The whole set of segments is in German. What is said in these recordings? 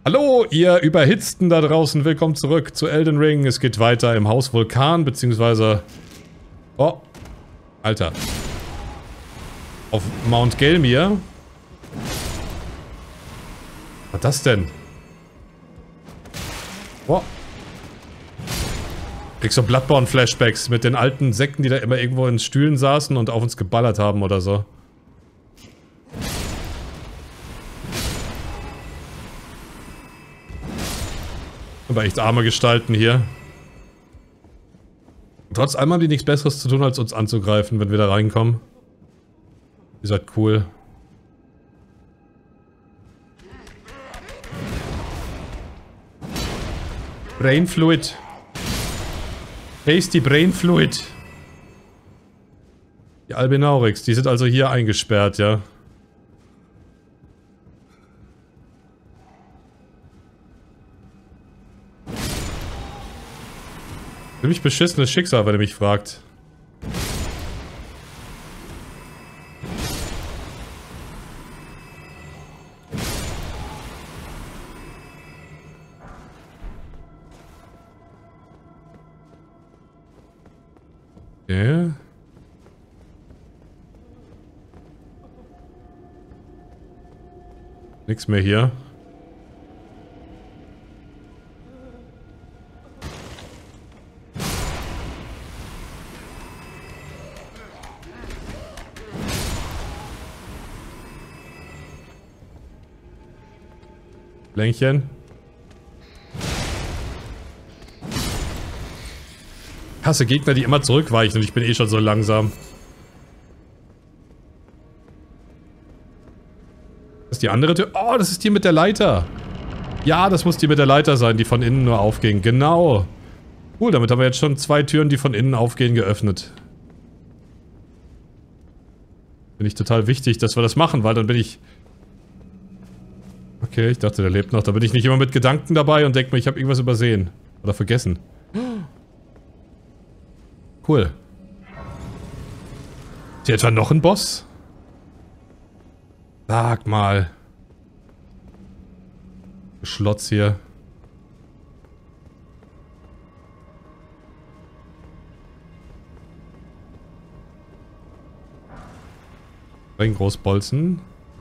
Hallo, ihr Überhitzten da draußen. Willkommen zurück zu Elden Ring. Es geht weiter im Haus Vulkan, beziehungsweise... Oh, Alter. Auf Mount Gelmir. Was ist das denn? Oh. Kriegst so Bloodborne-Flashbacks mit den alten Sekten, die da immer irgendwo in Stühlen saßen und auf uns geballert haben oder so. Aber echt arme Gestalten hier. Trotz allem haben die nichts Besseres zu tun, als uns anzugreifen, wenn wir da reinkommen. Ihr seid cool. Brain Fluid. Tasty Brain Fluid. Die Albinaurix, die sind also hier eingesperrt, ja. Ziemlich beschissenes Schicksal, wenn ihr mich fragt. Okay. Nix mehr hier. Längchen. Ich hasse Gegner, die immer zurückweichen und ich bin eh schon so langsam. Das ist die andere Tür. Oh, das ist die mit der Leiter. Ja, das muss die mit der Leiter sein, die von innen nur aufgehen. Genau. Cool, damit haben wir jetzt schon 2 Türen, die von innen aufgehen, geöffnet. Finde ich total wichtig, dass wir das machen, weil dann bin ich... Okay, ich dachte, der lebt noch. Da bin ich nicht immer mit Gedanken dabei und denke mir, ich habe irgendwas übersehen. Oder vergessen. Cool. Ist hier etwa noch ein Boss? Sag mal. Schlotz hier. Ein Großbolzen.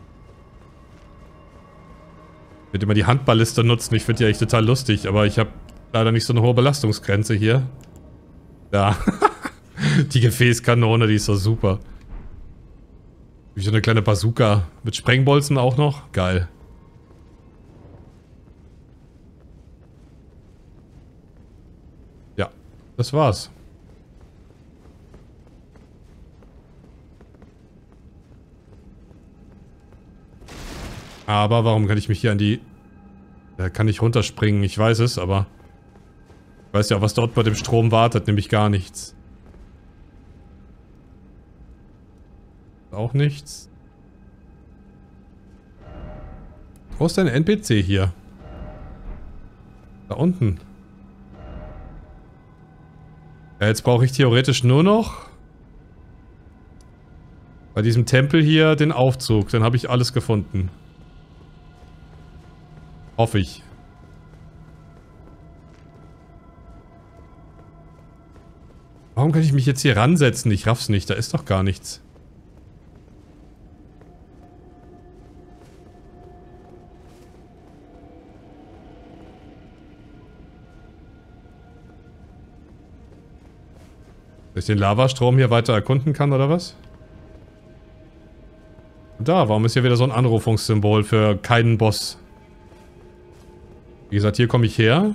Ich würde immer die Handballiste nutzen. Ich finde die echt total lustig, aber ich habe leider nicht so eine hohe Belastungsgrenze hier. Ja. Die Gefäßkanone, die ist so super. Wie so eine kleine Bazooka. Mit Sprengbolzen auch noch. Geil. Ja, das war's. Aber warum kann ich mich hier an die... Da kann ich runterspringen, ich weiß es, aber... Ich weiß ja, was dort bei dem Strom wartet, nämlich gar nichts. Auch nichts. Wo ist dein NPC hier? Da unten. Ja, jetzt brauche ich theoretisch nur noch... bei diesem Tempel hier den Aufzug. Dann habe ich alles gefunden. Hoffe ich. Warum kann ich mich jetzt hier ransetzen? Ich raff's nicht. Da ist doch gar nichts. Dass ich den Lavastrom hier weiter erkunden kann, oder was? Da, warum ist hier wieder so ein Anrufungssymbol für keinen Boss? Wie gesagt, hier komme ich her.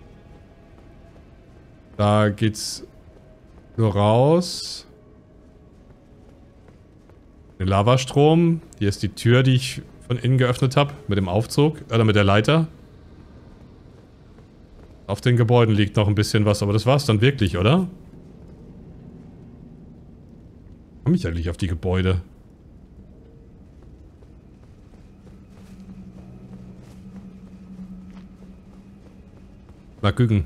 Da geht's nur raus. Den Lavastrom. Hier ist die Tür, die ich von innen geöffnet habe. Mit dem Aufzug. Oder mit der Leiter. Auf den Gebäuden liegt noch ein bisschen was, aber das war's dann wirklich, oder? Komme ich eigentlich auf die Gebäude? Mal gucken.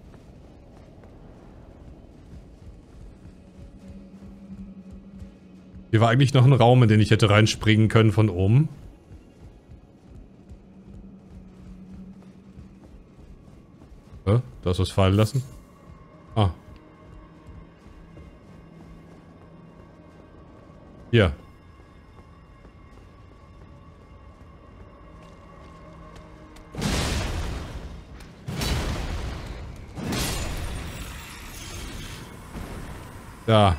Hier war eigentlich noch ein Raum, in den ich hätte reinspringen können von oben. Da hast du es fallen lassen. Ah. Hier. Da.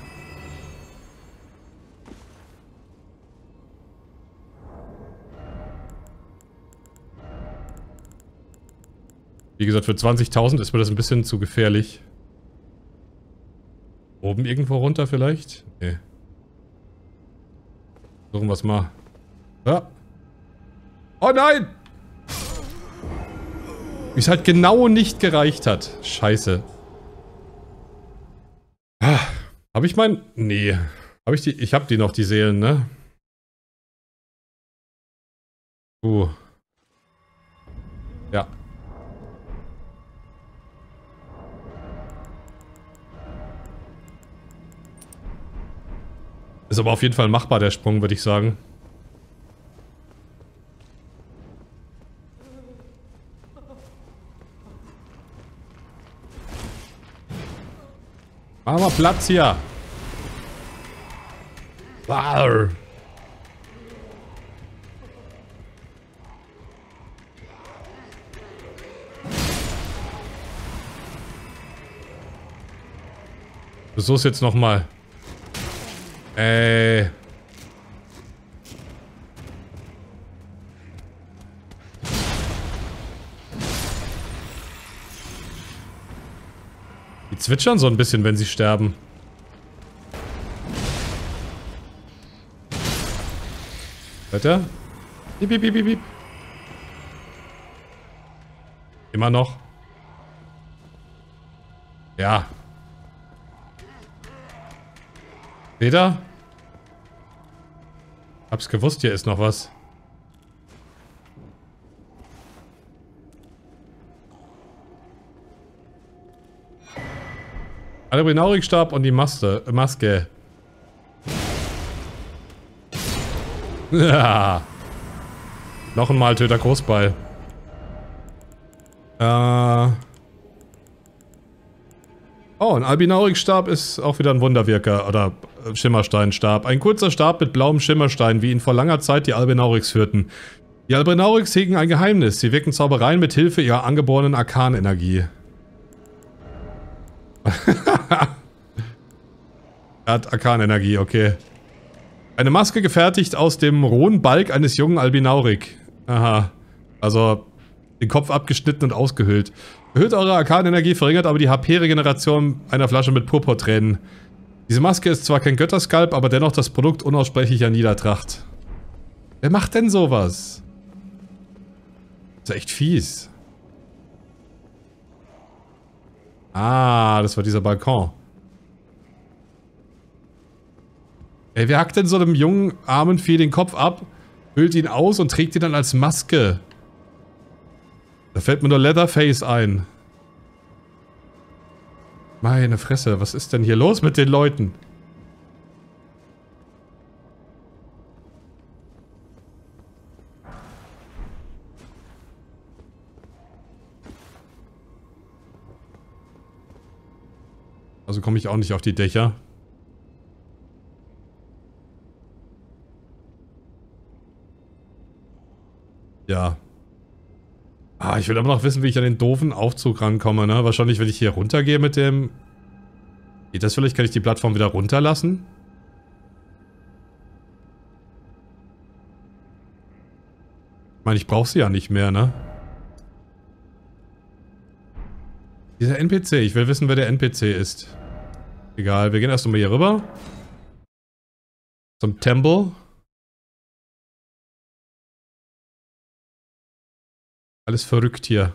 Wie gesagt, für 20.000 ist mir das ein bisschen zu gefährlich. Oben irgendwo runter vielleicht? Nee. Suchen wir es mal. Ja. Oh nein! Wie es halt genau nicht gereicht hat. Scheiße. Ah, habe ich mein... Nee. Habe ich die... Ich habe die noch, die Seelen, ne? Ja. Ist aber auf jeden Fall machbar, der Sprung, würde ich sagen. Mach mal Platz hier. Wow. Versuch's jetzt nochmal. Die zwitschern so ein bisschen, wenn sie sterben. Hört ihr? Piep, piep, piep, piep, piep. Immer noch. Ja. Seht ihr? Hab's gewusst, hier ist noch was. Albrinaurikstab und die Maske. Ja. Noch ein Maltöter Großball. Oh, ein Albinaurikstab ist auch wieder ein Wunderwirker. Oder Schimmersteinstab. Ein kurzer Stab mit blauem Schimmerstein, wie ihn vor langer Zeit die Albinauriks führten. Die Albinauriks hegen ein Geheimnis. Sie wirken Zaubereien mit Hilfe ihrer angeborenen Arkanenergie. Er hat Arkanenergie, okay. Eine Maske gefertigt aus dem rohen Balk eines jungen Albinaurik. Aha. Also, den Kopf abgeschnitten und ausgehöhlt. Erhöht eure Arkanenergie, verringert aber die HP-Regeneration einer Flasche mit Purpurtränen. Diese Maske ist zwar kein Götterskalp, aber dennoch das Produkt unaussprechlicher Niedertracht. Wer macht denn sowas? Das ist echt fies. Ah, das war dieser Balkon. Ey, wer hackt denn so einem jungen, armen Vieh den Kopf ab, hüllt ihn aus und trägt ihn dann als Maske? Da fällt mir nur Leatherface ein. Meine Fresse, was ist denn hier los mit den Leuten? Also komme ich auch nicht auf die Dächer. Ja. Ah, ich will aber noch wissen, wie ich an den doofen Aufzug rankomme, ne? Wahrscheinlich, wenn ich hier runtergehe mit dem... Geht das vielleicht? Kann ich die Plattform wieder runterlassen? Ich meine, ich brauche sie ja nicht mehr, ne? Dieser NPC. Ich will wissen, wer der NPC ist. Egal, wir gehen erst mal hier rüber. Zum Temple. Alles verrückt hier.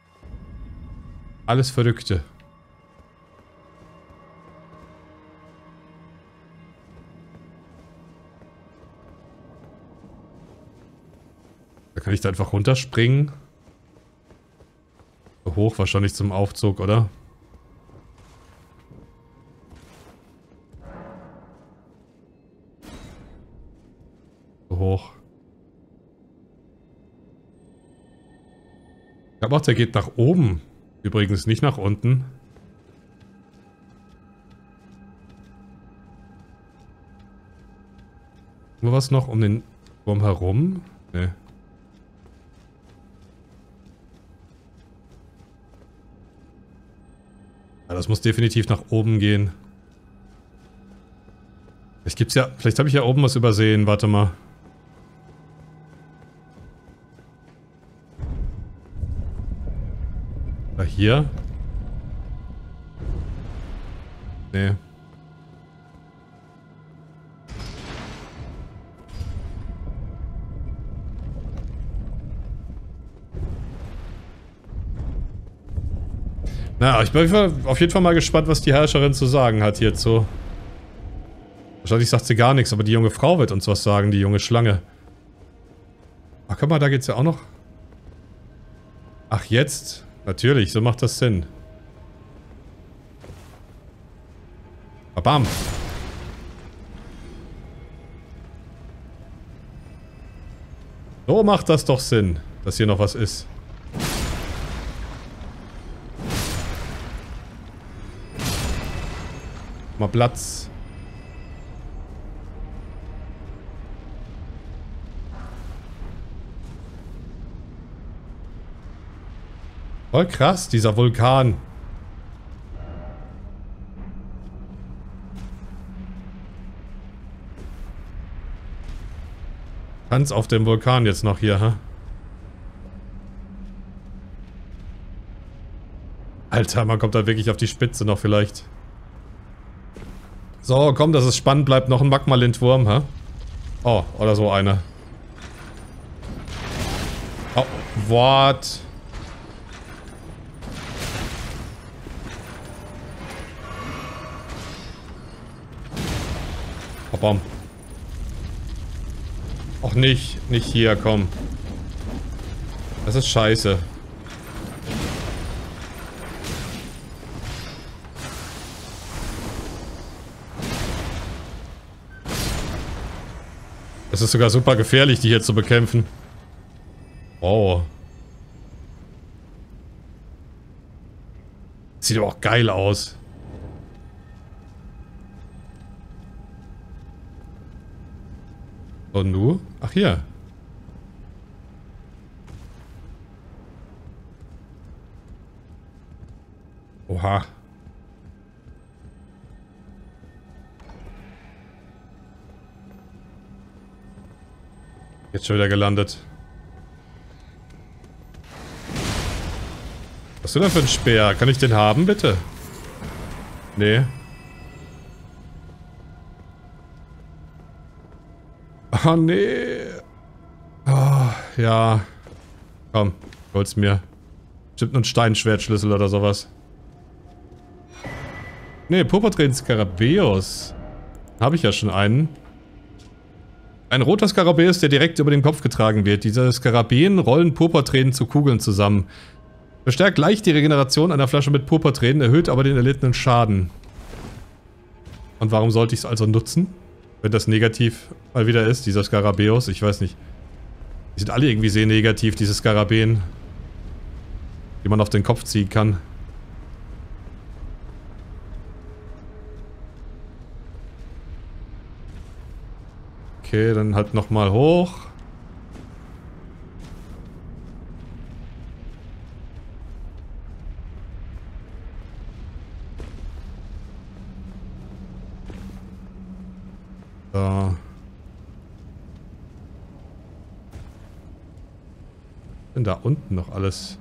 Alles Verrückte. Da kann ich da einfach runterspringen. So hoch wahrscheinlich zum Aufzug, oder? So hoch. Ich glaube auch, der geht nach oben. Übrigens nicht nach unten. Nur was noch um den Turm herum? Ne. Ja, das muss definitiv nach oben gehen. Vielleicht habe ich ja oben was übersehen. Warte mal. Oder hier? Nee. Na, ich bin auf jeden Fall mal gespannt, was die Herrscherin zu sagen hat hierzu. Wahrscheinlich sagt sie gar nichts, aber die junge Frau wird uns was sagen, die junge Schlange. Ach, guck mal, da geht's ja auch noch. Ach, jetzt? Natürlich, so macht das Sinn. Bam. So macht das doch Sinn, dass hier noch was ist. Mal Platz. Voll krass, dieser Vulkan. Tanz auf dem Vulkan jetzt noch hier, hä? Alter, man kommt da wirklich auf die Spitze noch vielleicht. So, komm, dass es spannend bleibt. Noch ein Magma-Lindwurm, hä? Oh, oder so einer. Oh, what? Oh, bom. Och nicht hier, komm. Das ist scheiße. Es ist sogar super gefährlich, die hier zu bekämpfen. Oh. Sieht aber auch geil aus. Und du? Ach, hier. Oha. Jetzt schon wieder gelandet. Was ist denn da für ein Speer? Kann ich den haben, bitte? Nee. Oh, nee. Oh, ja. Komm, hol's mir. Bestimmt ein Steinschwertschlüssel oder sowas. Nee, Purpurtränen Skarabäus. Habe ich ja schon einen. Ein roter Skarabäus, der direkt über den Kopf getragen wird. Diese Skarabäen rollen Purpurtränen zu Kugeln zusammen. Verstärkt leicht die Regeneration einer Flasche mit Purpurtränen, erhöht aber den erlittenen Schaden. Und warum sollte ich es also nutzen? Wenn das negativ mal wieder ist, dieser Skarabäus. Ich weiß nicht. Die sind alle irgendwie sehr negativ, diese Skarabäen. Die man auf den Kopf ziehen kann. Okay, dann halt nochmal hoch. So. Denn da unten noch alles.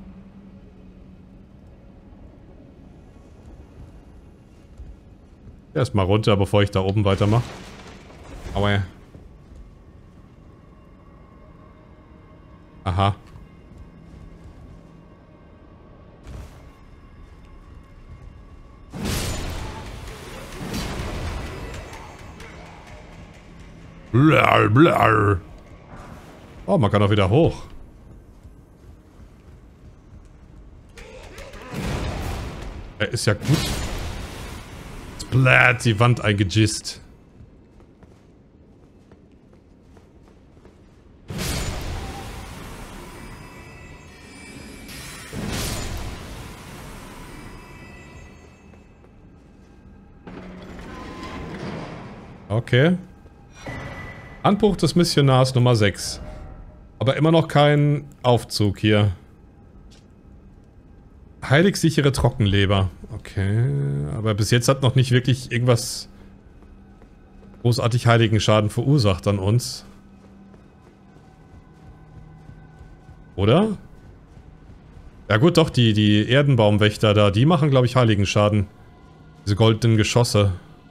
Erstmal runter, bevor ich da oben weitermache. Aua. Aha. Blar, blar. Oh, man kann auch wieder hoch. Er ist ja gut. Splat, die Wand eingejist. Okay. Handbuch des Missionars Nummer 6. Aber immer noch kein Aufzug hier. Heilig sichere Trockenleber. Okay. Aber bis jetzt hat noch nicht wirklich irgendwas großartig heiligen Schaden verursacht an uns. Oder? Ja gut, doch, die Erdenbaumwächter da, die machen, glaube ich, heiligen Schaden. Diese goldenen Geschosse.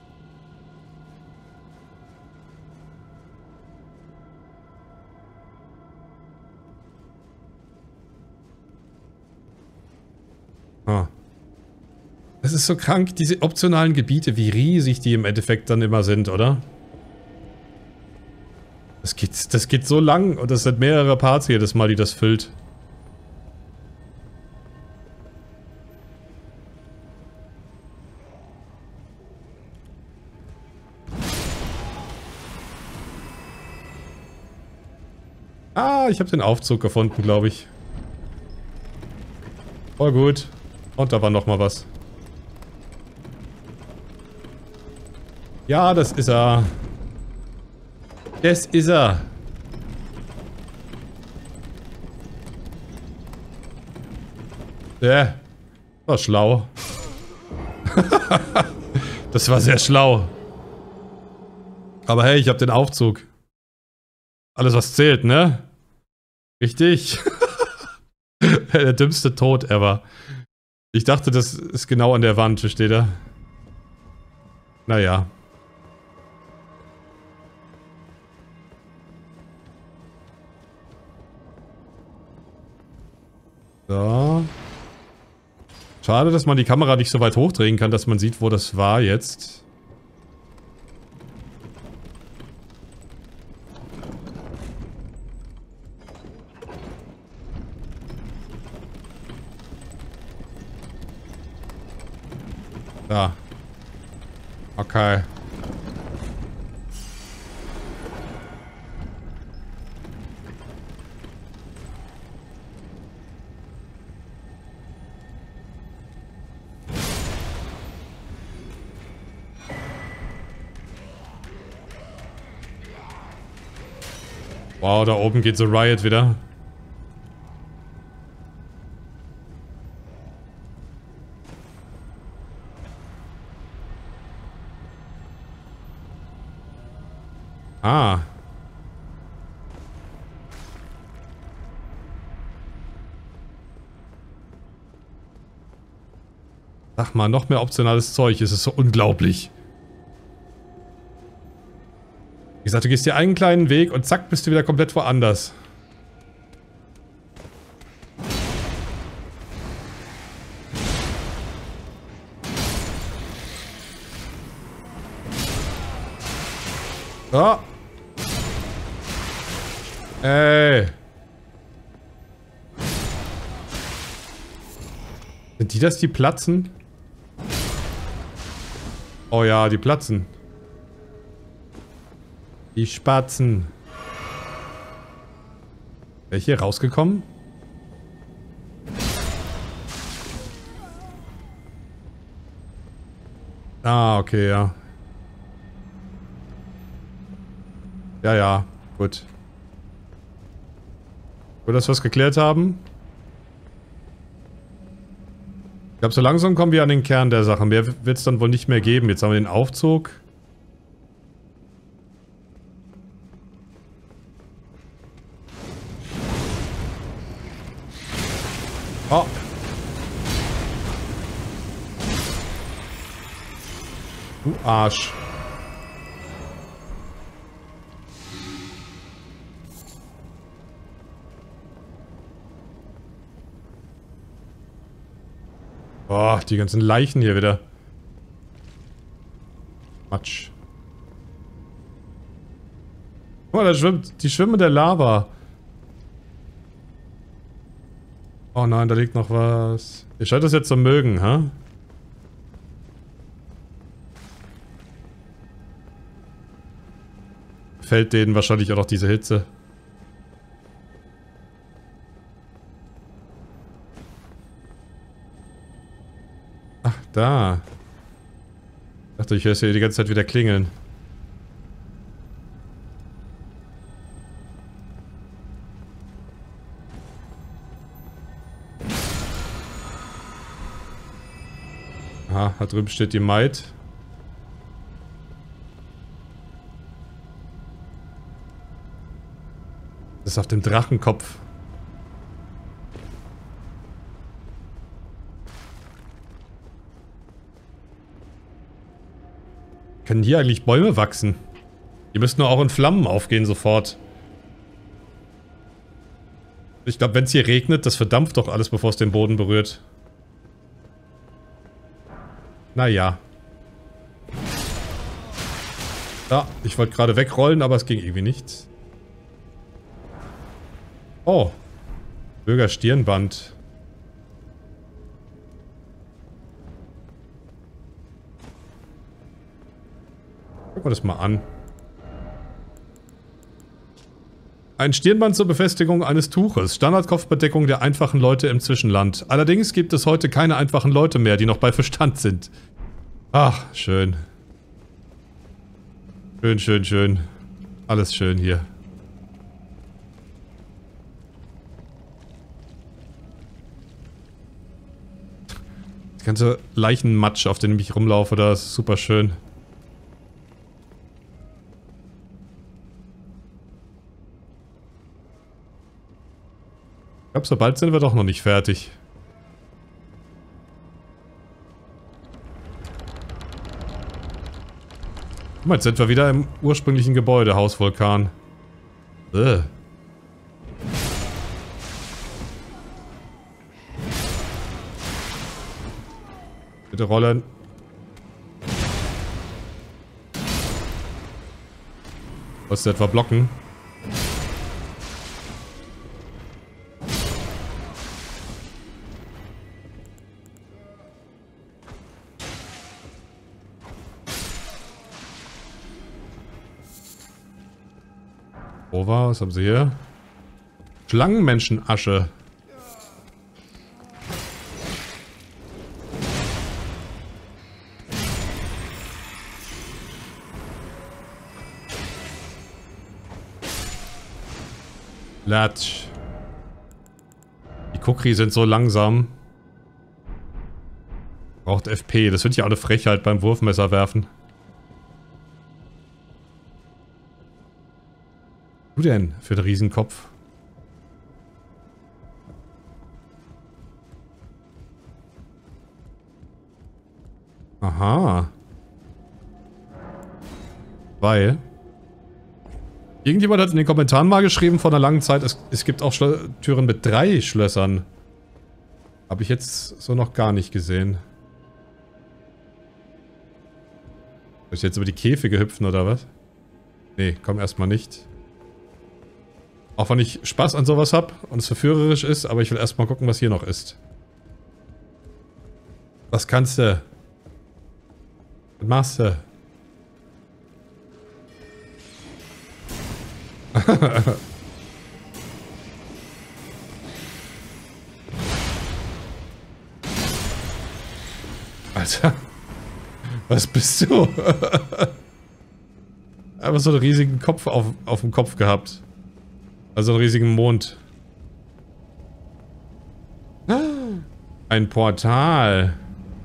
Ah. Das ist so krank, diese optionalen Gebiete, wie riesig die im Endeffekt dann immer sind, oder? Das geht so lang und das sind mehrere Parts jedes Mal, die das füllt. Ah, ich habe den Aufzug gefunden, glaube ich. Voll gut. Und da war noch mal was. Ja, das ist er. Das ist er. War schlau. Das war sehr schlau. Aber hey, ich habe den Aufzug. Alles, was zählt, ne? Richtig. Der dümmste Tod ever. Ich dachte, das ist genau an der Wand, steht er. Naja. So. Schade, dass man die Kamera nicht so weit hochdrehen kann, dass man sieht, wo das war jetzt. Da. Okay. Wow, da oben geht so Riot wieder. Ah. Sag mal, noch mehr optionales Zeug. Es ist so unglaublich. Wie gesagt, du gehst dir einen kleinen Weg und zack, bist du wieder komplett woanders. So. Ey. Sind die das, die platzen? Oh ja, die platzen. Die Spatzen. Wäre ich hier rausgekommen? Ah, okay, ja. Ja, ja, gut. Gut, dass wir es geklärt haben. Ich glaube, so langsam kommen wir an den Kern der Sache. Mehr wird es dann wohl nicht mehr geben. Jetzt haben wir den Aufzug. Oh. Du Arsch. Oh, die ganzen Leichen hier wieder. Matsch. Oh, da schwimmt. Die schwimmen in der Lava. Oh nein, da liegt noch was. Ihr scheint das jetzt zu mögen, hä? Fällt denen wahrscheinlich auch noch diese Hitze. Ach, da. Ich dachte, ich höre es hier die ganze Zeit wieder klingeln. Aha, da drüben steht die Maid. Das ist auf dem Drachenkopf. Können hier eigentlich Bäume wachsen? Die müssten nur auch in Flammen aufgehen sofort. Ich glaube, wenn es hier regnet, das verdampft doch alles, bevor es den Boden berührt. Naja. Ja, ich wollte gerade wegrollen, aber es ging irgendwie nicht. Oh. Bürgerstirnband. Gucken wir das mal an. Ein Stirnband zur Befestigung eines Tuches. Standardkopfbedeckung der einfachen Leute im Zwischenland. Allerdings gibt es heute keine einfachen Leute mehr, die noch bei Verstand sind. Ach, schön. Schön, schön, schön. Alles schön hier. Das ganze Leichenmatsch, auf dem ich rumlaufe, da ist super schön. Ich glaube, so bald sind wir doch noch nicht fertig. Guck mal, jetzt sind wir wieder im ursprünglichen Gebäude, Haus Vulkan. Bitte rollen. Wolltest du etwa blocken? Over, was haben sie hier? Schlangenmenschenasche. Latsch. Die Kukri sind so langsam. Braucht FP. Das finde ich auch eine Frechheit beim Wurfmesser werfen. Was du denn für den Riesenkopf? Aha. Weil... Irgendjemand hat in den Kommentaren mal geschrieben vor einer langen Zeit, es gibt auch Türen mit 3 Schlössern. Habe ich jetzt so noch gar nicht gesehen. Soll ich jetzt über die Käfige hüpfen oder was? Nee, komm erstmal nicht. Auch wenn ich Spaß an sowas habe und es verführerisch ist, aber ich will erstmal gucken, was hier noch ist. Was kannst du? Was machst du? Alter. Was bist du? Einfach so einen riesigen Kopf auf dem Kopf gehabt. Also einen riesigen Mond. Ein Portal.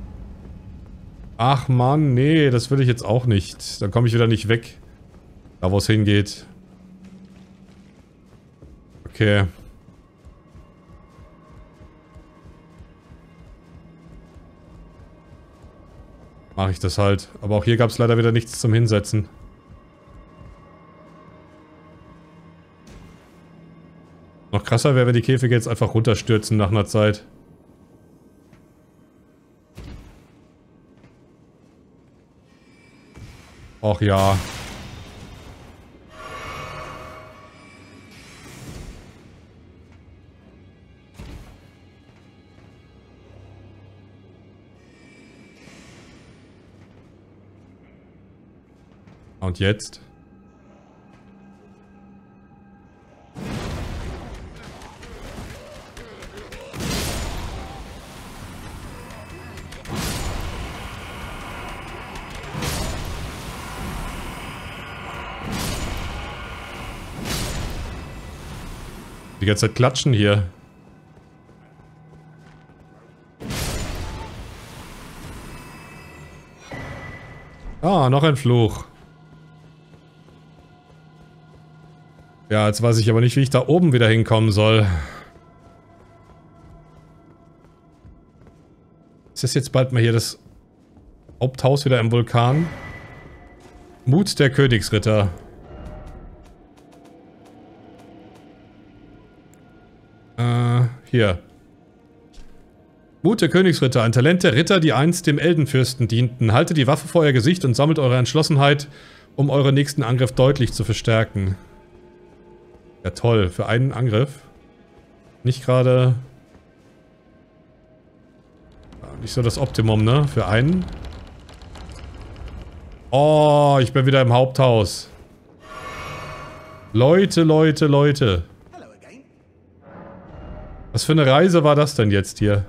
Ach Mann, nee, das will ich jetzt auch nicht. Dann komme ich wieder nicht weg. Da wo es hingeht. Okay. Mache ich das halt. Aber auch hier gab es leider wieder nichts zum Hinsetzen. Noch krasser wäre, wenn die Käfige jetzt einfach runterstürzen nach einer Zeit. Och ja. Und jetzt? Die ganze Zeit klatschen hier. Ah, noch ein Fluch. Ja, jetzt weiß ich aber nicht, wie ich da oben wieder hinkommen soll. Ist das jetzt bald mal hier das Haupthaus wieder im Vulkan? Mut der Königsritter. Hier. Mut der Königsritter, ein Talent der Ritter, die einst dem Eldenfürsten dienten. Haltet die Waffe vor euer Gesicht und sammelt eure Entschlossenheit, um euren nächsten Angriff deutlich zu verstärken. Ja toll, für einen Angriff. Nicht gerade... Nicht so das Optimum, ne? Für einen. Oh, ich bin wieder im Haupthaus. Leute, Leute, Leute. Was für eine Reise war das denn jetzt hier?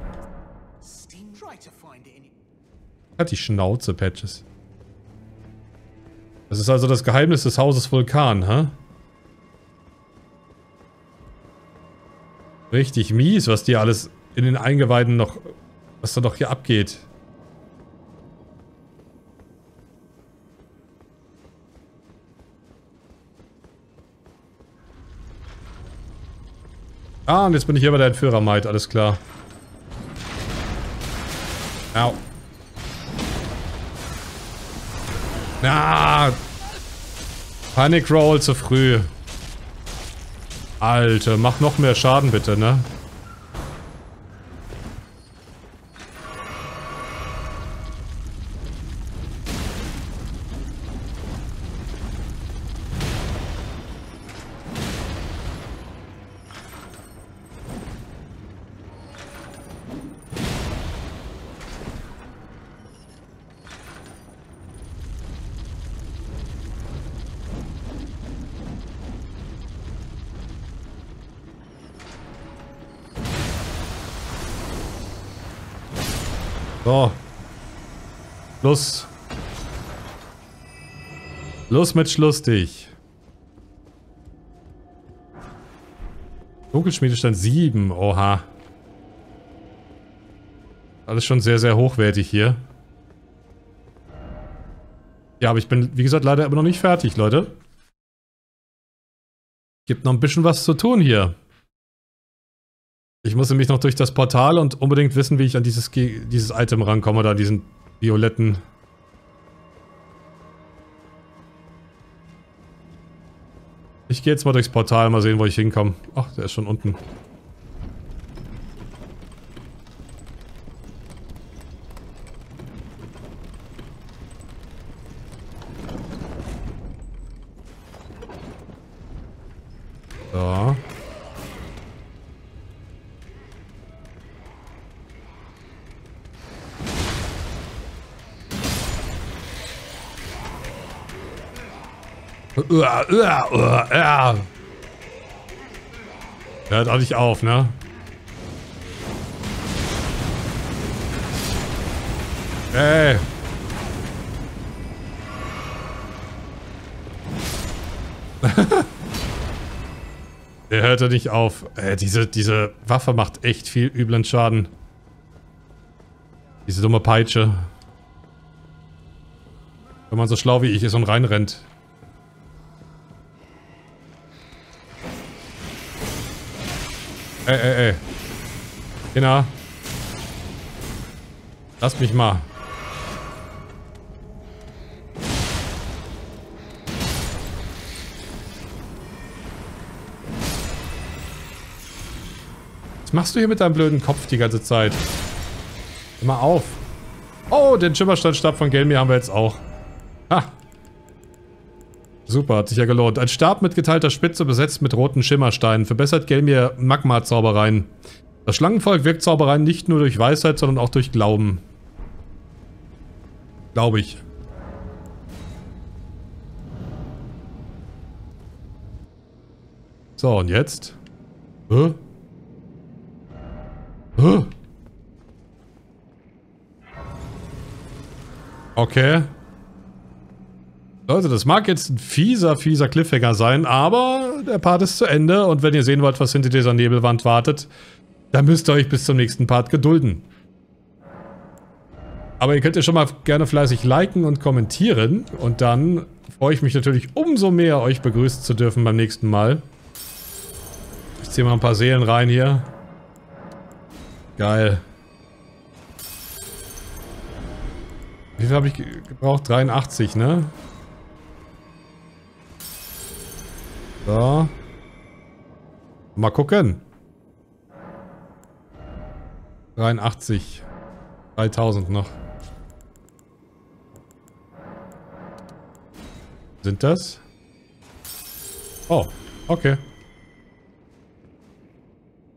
Hat die Schnauze, Patches. Das ist also das Geheimnis des Hauses Vulkan, hä? Richtig mies, was dir alles in den Eingeweiden noch... Was da doch hier abgeht. Ah, und jetzt bin ich hier bei der Entführer-Maid, alles klar. Au. Ah! Panic Roll zu früh. Alter, mach noch mehr Schaden bitte, ne? So. Schluss. Los mit Schlussdich. Dunkelschmiedestand 7. Oha. Alles schon sehr, sehr hochwertig hier. Ja, aber ich bin, wie gesagt, leider immer noch nicht fertig, Leute. Gibt noch ein bisschen was zu tun hier. Ich muss nämlich noch durch das Portal und unbedingt wissen, wie ich an dieses Item rankomme, da diesen violetten... Ich gehe jetzt mal durchs Portal, mal sehen, wo ich hinkomme. Ach, der ist schon unten. So. Hört auch nicht auf, ne? Ey. Der hört ja nicht auf. Diese Waffe macht echt viel üblen Schaden. Diese dumme Peitsche. Wenn man so schlau wie ich ist und reinrennt. Ey. Genau. Lass mich mal. Was machst du hier mit deinem blöden Kopf die ganze Zeit? Hör mal auf. Oh, den Schimmersteinstab von Gelmir haben wir jetzt auch. Ha. Super, hat sich ja gelohnt. Ein Stab mit geteilter Spitze besetzt mit roten Schimmersteinen. Verbessert Gelmir Magma-Zaubereien. Das Schlangenvolk wirkt Zaubereien nicht nur durch Weisheit, sondern auch durch Glauben. Glaube ich. So, und jetzt? Hä? Hä? Okay. Leute, das mag jetzt ein fieser Cliffhanger sein, aber der Part ist zu Ende und wenn ihr sehen wollt, was hinter dieser Nebelwand wartet, dann müsst ihr euch bis zum nächsten Part gedulden. Aber ihr könnt ja schon mal gerne fleißig liken und kommentieren. Und dann freue ich mich natürlich umso mehr, euch begrüßen zu dürfen beim nächsten Mal. Ich ziehe mal ein paar Seelen rein hier. Geil. Wie viel habe ich gebraucht? 83, ne? So. Mal gucken. 83. 3000 noch. Sind das? Oh, okay.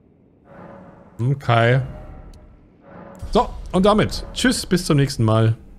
Okay. So, und damit tschüss, bis zum nächsten Mal.